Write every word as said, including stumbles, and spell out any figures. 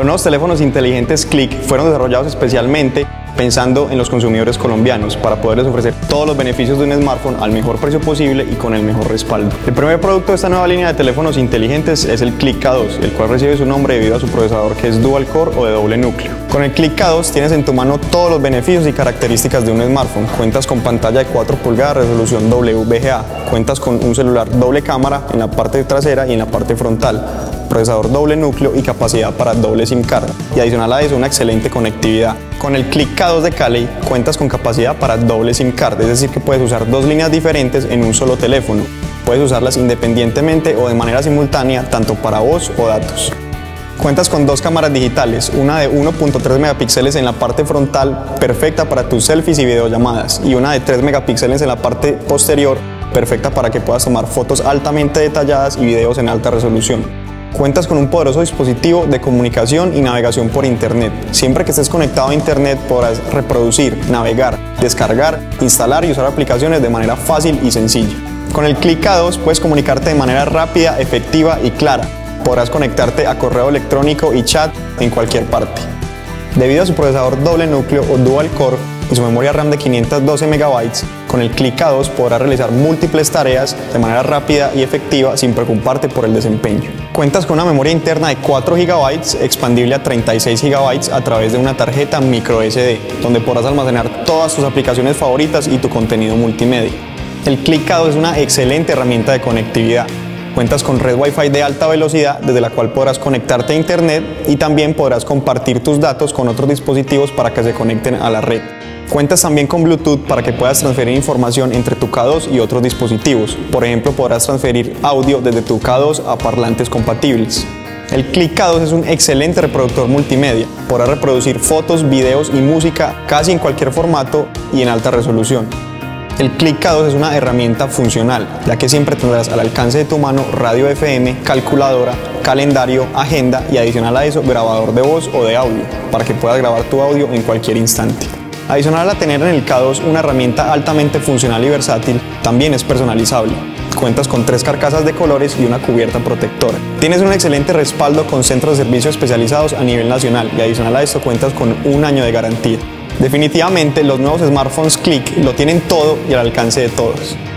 Los nuevos teléfonos inteligentes Click fueron desarrollados especialmente pensando en los consumidores colombianos para poderles ofrecer todos los beneficios de un smartphone al mejor precio posible y con el mejor respaldo. El primer producto de esta nueva línea de teléfonos inteligentes es el Click K dos, el cual recibe su nombre debido a su procesador que es dual core o de doble núcleo. Con el Click K dos tienes en tu mano todos los beneficios y características de un smartphone. Cuentas con pantalla de cuatro pulgadas, resolución W V G A, cuentas con un celular doble cámara en la parte trasera y en la parte frontal, procesador doble núcleo y capacidad para doble SIM card, y adicional a eso una excelente conectividad. Con el Click K dos de Cali cuentas con capacidad para doble SIM card, es decir que puedes usar dos líneas diferentes en un solo teléfono. Puedes usarlas independientemente o de manera simultánea, tanto para voz o datos. Cuentas con dos cámaras digitales, una de uno punto tres megapíxeles en la parte frontal, perfecta para tus selfies y videollamadas, y una de tres megapíxeles en la parte posterior, perfecta para que puedas tomar fotos altamente detalladas y videos en alta resolución. Cuentas con un poderoso dispositivo de comunicación y navegación por internet. Siempre que estés conectado a internet podrás reproducir, navegar, descargar, instalar y usar aplicaciones de manera fácil y sencilla. Con el Click K dos puedes comunicarte de manera rápida, efectiva y clara. Podrás conectarte a correo electrónico y chat en cualquier parte. Debido a su procesador doble núcleo o dual core y su memoria RAM de quinientos doce megabytes, con el Click K dos podrás realizar múltiples tareas de manera rápida y efectiva sin preocuparte por el desempeño. Cuentas con una memoria interna de cuatro gigabytes expandible a treinta y seis gigabytes a través de una tarjeta micro S D, donde podrás almacenar todas tus aplicaciones favoritas y tu contenido multimedia. El Click K dos es una excelente herramienta de conectividad. Cuentas con red Wi-Fi de alta velocidad desde la cual podrás conectarte a internet y también podrás compartir tus datos con otros dispositivos para que se conecten a la red. Cuentas también con Bluetooth para que puedas transferir información entre tu K dos y otros dispositivos. Por ejemplo, podrás transferir audio desde tu K dos a parlantes compatibles. El Click K dos es un excelente reproductor multimedia. Podrás reproducir fotos, videos y música casi en cualquier formato y en alta resolución. El Click K dos es una herramienta funcional, ya que siempre tendrás al alcance de tu mano radio F M, calculadora, calendario, agenda y adicional a eso grabador de voz o de audio, para que puedas grabar tu audio en cualquier instante. Adicional a tener en el K dos una herramienta altamente funcional y versátil, también es personalizable. Cuentas con tres carcasas de colores y una cubierta protectora. Tienes un excelente respaldo con centros de servicio especializados a nivel nacional y adicional a esto cuentas con un año de garantía. Definitivamente los nuevos smartphones Click lo tienen todo y al alcance de todos.